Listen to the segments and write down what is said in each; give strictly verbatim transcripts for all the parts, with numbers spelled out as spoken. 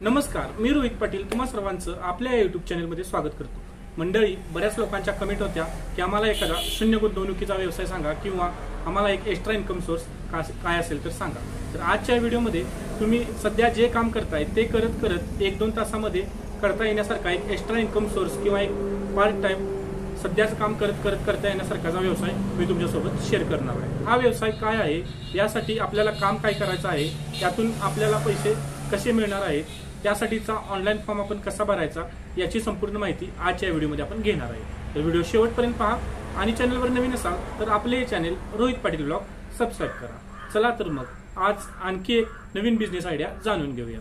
नमस्कार, मी रोहित पाटील तुम्हा सर्वांचं आपल्या यूट्यूब चॅनलमध्ये स्वागत करतो। मंडळी, बऱ्याच लोकांच्या कमेंट होत्या की आम्हाला एखादा शून्य गुंतवणुकीचा व्यवसाय सांगा किंवा आम्हाला एक एक्स्ट्रा इन्कम सोर्स काय असेल तर सांगा। तर आजच्या व्हिडिओमध्ये तुम्ही सध्या जे काम करताय ते करत करत एक दोन तासामध्ये करता येण्यासारखा एक एक्स्ट्रा इन्कम सोर्स किंवा एक पार्ट टाइम सध्याचं काम करत करत करता येण्यासारखाचा व्यवसाय मी तुमच्यासोबत शेअर करणार आहे। हा व्यवसाय काय आहे, यासाठी आपल्याला काम काय करायचं आहे, यातून आपल्याला पैसे कसे मिळणार आहेत, त्यासाठीचा ऑनलाईन फॉर्म आपण कसा भरायचा याची संपूर्ण माहिती आजच्या व्हिडिओमध्ये आपण घेणार आहे। तर व्हिडिओ शेवटपर्यंत पहा आणि चॅनलवर नवीन असाल तर आपले हे channel Rohit Patil blog subscribe करा। चला तर मग आज आणखी एक नवीन बिझनेस आयडिया जाणून घेऊया।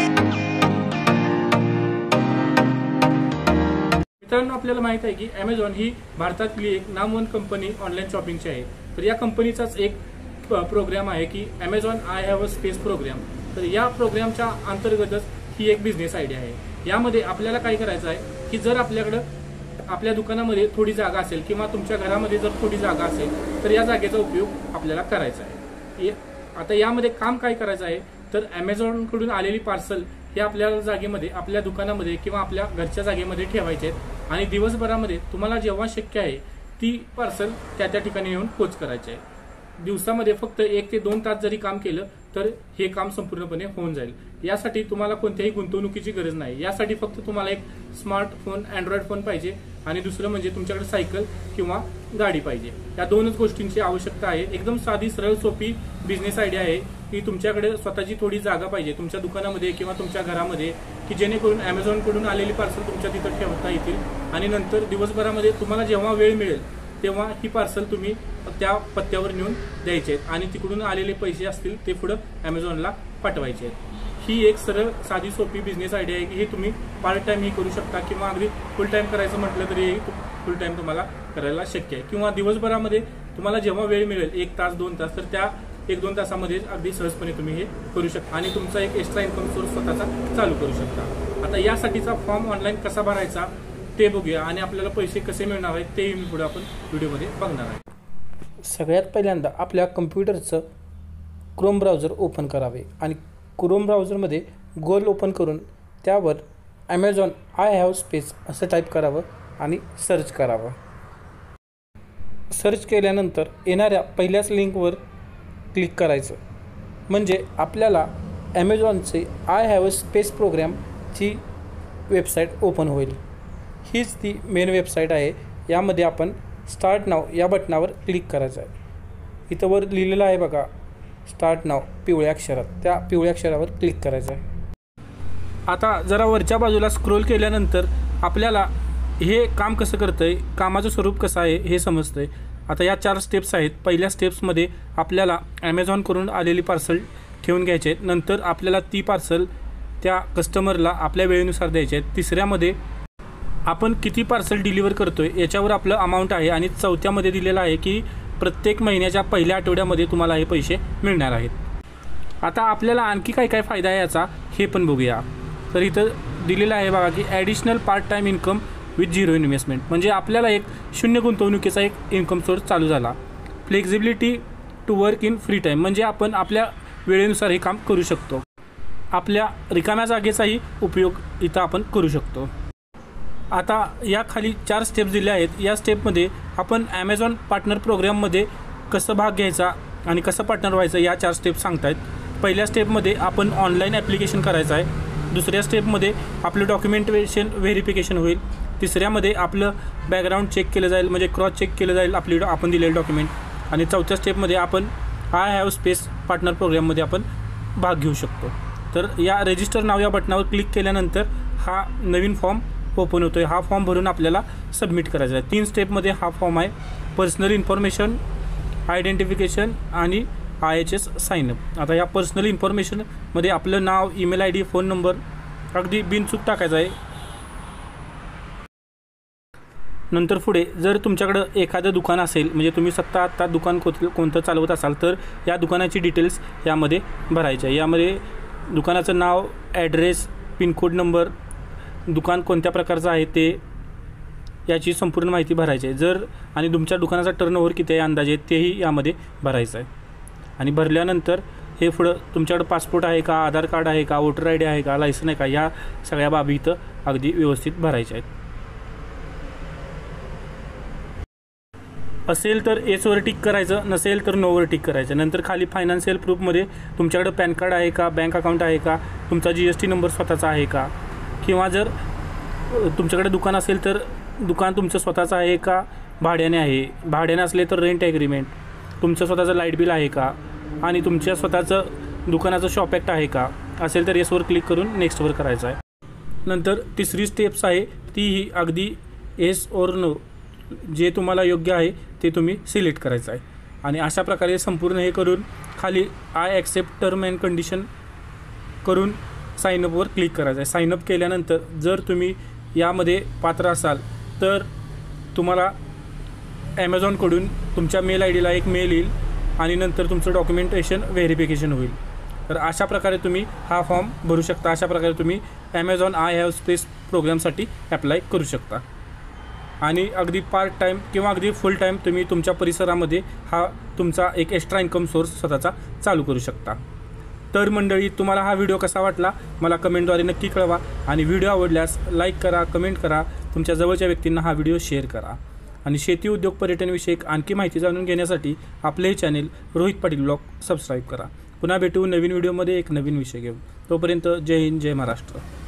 मित्रांनो, आपल्याला माहित आहे की अमेझॉन ही भारतातली एक नामवंत कंपनी ऑनलाईन शॉपिंगची आहे। तर या कंपनीचाच एक प्रोग्राम आहे की Amazon I have a space program. तर या प्रोग्रामच्या अंतर्गतच ही एक बिझनेस आयडिया आहे। यामध्ये आपल्याला काय करायचं आहे की जर आपल्याकडे आपल्या दुकानामध्ये थोडी जागा असेल किंवा तुमच्या घरामध्ये जर थोडी जागा असेल तर या जागेचा उपयोग आपल्याला करायचा आहे। आता यामध्ये काम काय करायचं आहे तर अमेझॉन कडून आलेली पार्सल हे आपल्या जागेमध्ये आपल्या दुकानामध्ये किंवा आपल्या घरच्या जागेमध्ये ठेवायचे आहेत आणि दिवसभरामध्ये तुम्हाला जेव्हा शक्य आहे ती पार्सल त्या त्या ठिकाणी येऊन पोच करायचे आहे। दिवसामध्ये फक्त एक ते दोन तास जरी काम केलं तर हे काम संपूर्णपणे होऊन जाईल। यासाठी तुम्हाला कोणत्याही गुंतवणुकीची गरज नाही। यासाठी फक्त तुम्हाला एक स्मार्टफोन अँड्रॉइड फोन पाहिजे आणि दुसरं म्हणजे तुमच्याकडे सायकल किंवा गाडी पाहिजे। या दोनच गोष्टींची आवश्यकता आहे। एकदम साधी सरळ सोपी बिझनेस आयडिया आहे की तुमच्याकडे स्वतःची थोडी जागा पाहिजे तुमच्या दुकानामध्ये किंवा तुमच्या घरामध्ये की जेणेकरून अमेझॉन कडून आलेली पार्सल तुमच्या तिथं ठेवता येतील आणि नंतर दिवसभरामध्ये तुम्हाला जेव्हा वेळ मिळेल तेव्हा ही पार्सल तुम्ही त्या पत्त्यावर नेऊन द्यायचे आहेत आणि तिकडून आलेले पैसे असतील ते पुढे अमेझॉनला पाठवायचे आहेत। ही एक सरळ साधी सोपी बिझनेस आयडिया आहे की हे तुम्ही पार्ट टाइम ही करू शकता किंवा अगदी फुल टाइम करायचं म्हटलं तरी फुल टाइम तुम्हाला करायला शक्य आहे किंवा दिवसभरामध्ये तुम्हाला जेव्हा वेळ मिळेल एक तास दोन तास तर त्या एक दोन तासामध्ये अगदी सहजपणे तुम्ही हे करू शकता आणि तुमचा एक एक्स्ट्रा इन्कम सोर्स स्वतःचा चालू करू शकता। आता यासाठीचा फॉर्म ऑनलाईन कसा भरायचा ते बघूया आणि आपल्याला पैसे कसे मिळणार आहेत ते मी पुढे आपण व्हिडिओमध्ये बघणार आहे। सगळ्यात पहिल्यांदा आपल्या कम्प्युटरचं क्रोम ब्राउझर ओपन करावे आणि क्रोम ब्राउझरमध्ये गोल ओपन करून त्यावर अमेझॉन आय हॅव स्पेस असं टाईप करावं आणि सर्च करावं। सर्च केल्यानंतर येणाऱ्या पहिल्याच लिंकवर क्लिक करायचं म्हणजे आपल्याला अमेझॉनचे आय हॅव अ स्पेस प्रोग्रामची वेबसाईट ओपन होईल। हीच ती मेन वेबसाईट आहे। यामध्ये आपण स्टार्ट नाव या बटनावर क्लिक करायचं आहे। इथं वर लिहिलेलं आहे बघा स्टार्ट नाव पिवळ्या अक्षरात, त्या पिवळ्या अक्षरावर क्लिक करायचं आहे। आता जरा वरच्या बाजूला स्क्रोल केल्यानंतर आपल्याला हे काम कसं करतंय, कामाचं स्वरूप कसं आहे हे समजतंय। आता या चार स्टेप्स आहेत। पहिल्या स्टेप्समध्ये आपल्याला अमेझॉनकडून आलेली पार्सल ठेवून घ्यायचे आहेत, नंतर आपल्याला ती पार्सल त्या कस्टमरला आपल्या वेळेनुसार द्यायचे आहेत। तिसऱ्यामध्ये आपण किती पार्सल डिलिव्हर करतोय याच्यावर आपलं अमाऊंट आहे आणि चौथ्यामध्ये दिलेलं आहे की प्रत्येक महिन्याच्या पहिल्या आठवड्यामध्ये तुम्हाला हे पैसे मिळणार आहेत। आता आपल्याला आणखी काय काय फायदा आहे याचा हे पण बघूया। तर इथं दिलेलं आहे बघा की additional part time income with zero investment, म्हणजे आपल्याला एक शून्य गुंतवणुकीचा एक इन्कम सोर्स चालू झाला। Flexibility to work in free time, म्हणजे आपण आपल्या वेळेनुसार हे काम करू शकतो। आपल्या रिकाम्या जागेचाही उपयोग इथं आपण करू शकतो। आता या खाली चार स्टेप्स दिल्या आहेत। या स्टेपमध्ये आपण अमेझॉन पार्टनर प्रोग्राममध्ये कसं भाग घ्यायचा आणि कसं पार्टनर व्हायचं या चार स्टेप सांगतायत। पहिल्या स्टेपमध्ये आपण ऑनलाईन ॲप्लिकेशन करायचं आहे। दुसऱ्या स्टेपमध्ये आपलं डॉक्युमेंटेशन व्हेरिफिकेशन होईल। तिसऱ्यामध्ये आपलं बॅकग्राऊंड चेक केलं जाईल, म्हणजे क्रॉस चेक केलं जाईल आपली आपण दिलेलं डॉक्युमेंट। आणि चौथ्या स्टेपमध्ये आपण आय हॅव स्पेस पार्टनर प्रोग्राममध्ये आपण भाग घेऊ शकतो। तर या रजिस्टर नाव या बटनावर क्लिक केल्यानंतर हा नवीन फॉर्म ओपन होतो आहे। हा फॉर्म भरून आपल्याला सबमिट करायचा आहे। तीन स्टेपमध्ये हा फॉर्म आहे, पर्सनल इन्फॉर्मेशन, आयडेंटिफिकेशन आणि आय एच एस साईनअप। आता या पर्सनल इन्फॉर्मेशनमध्ये आपलं नाव, email I D, phone number अगदी बिनचूक टाकायचा आहे। नंतर पुढे जर तुमच्याकडं एखादं दुकान असेल, म्हणजे तुम्ही स्वतः आत्ता दुकान कोणतं कोणतं चालवत असाल तर या दुकानाची डिटेल्स यामध्ये भरायचे आहे। यामध्ये दुकानाचं नाव, ॲड्रेस, पिनकोड नंबर, दुकान कोणत्या प्रकारचं आहे ते याची संपूर्ण माहिती भरायची आहे। जर आणि तुमच्या दुकानाचा टर्नओव्हर किती आहे अंदाजे तेही यामध्ये भरायचं आहे। आणि भरल्यानंतर हे पुढं तुमच्याकडे पासपोर्ट आहे का, आधार कार्ड आहे का, वोटर आय डी आहे का, लायसन आहे का, या सगळ्या बाबी इथं अगदी व्यवस्थित भरायच्या आहेत. असेल तर येसवर टिक करायचं, नसेल तर नोवर टिक करायचं. नंतर खाली फायनान्शियल प्रूफमध्ये तुमच्याकडे पॅन कार्ड आहे का, बँक अकाउंट आहे का, तुमचा जी एस टी नंबर स्वतःचा आहे का, किंवा जर तुमच्याकडे दुकान असेल तर दुकान तुमचं स्वतःचं आहे का भाड्याने आहे, भाड्याने असले तर रेंट ॲग्रीमेंट, तुमचं स्वतःचं लाईट बिल आहे का, आणि तुमच्या स्वतःचं दुकानाचं शॉप ॲक्ट आहे का, असेल तर येसवर क्लिक करून नेक्स्टवर करायचं आहे. नंतर तिसरी स्टेप्स आहे ती ही अगदी येस ओर नो जे तुम्हाला योग्य आहे ते तुम्ही सिलेक्ट करायचं आहे. आणि अशा प्रकारे संपूर्ण हे करून खाली I accept term and condition करून साईनअपवर क्लिक करायचं आहे. साईनअप केल्यानंतर जर तुम्ही यामध्ये पात्र असाल तर तुम्हाला ॲमेझॉनकडून तुमच्या मेल आय डीला एक मेल येईल आणि नंतर तुमचं डॉक्युमेंटेशन व्हेरिफिकेशन होईल. तर अशा प्रकारे तुम्ही हा फॉर्म भरू शकता. अशा प्रकारे तुम्ही ॲमेझॉन आय हॅव स्पेस प्रोग्रामसाठी ॲप्लाय करू शकता. आणि अगदी पार्ट टाईम किंवा अगदी फुल टाईम तुम्ही तुमच्या परिसरामध्ये हा तुमचा एक एक्स्ट्रा इन्कम सोर्स स्वतःचा चालू करू शकता. तर मंडळी, तुम्हाला हा व्हिडिओ कसा वाटला मला कमेंटद्वारे नक्की कळवा. आणि व्हिडिओ आवडल्यास लाईक करा, कमेंट करा, तुमच्या जवळच्या व्यक्तींना हा व्हिडिओ शेअर करा. आणि शेती उद्योग पर्यटनविषयक आणखी माहिती जाणून घेण्यासाठी आपले हे channel Rohit Patil blog subscribe करा. पुन्हा भेटू नवीन व्हिडिओमध्ये एक नवीन विषय घेऊन. तोपर्यंत जय हिंद, जय महाराष्ट्र.